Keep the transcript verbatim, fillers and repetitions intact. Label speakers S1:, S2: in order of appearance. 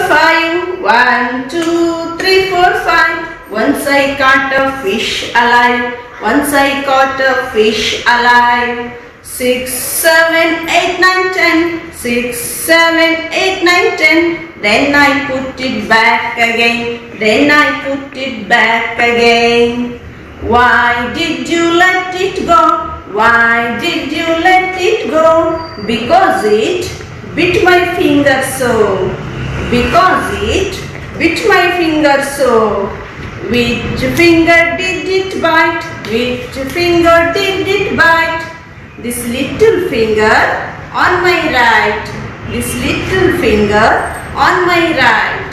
S1: five. One, two, three, four, five. Once I caught a fish alive. Once I caught a fish alive. Six, seven, eight, nine, ten. Six, seven, eight, nine, ten. Then I put it back again. Then I put it back again. Why did you let it go? Why did you let it go? Because it bit my finger so. Because it bit my finger so. Which finger did it bite? Which finger did it bite? This little finger on my right. This little finger on my right.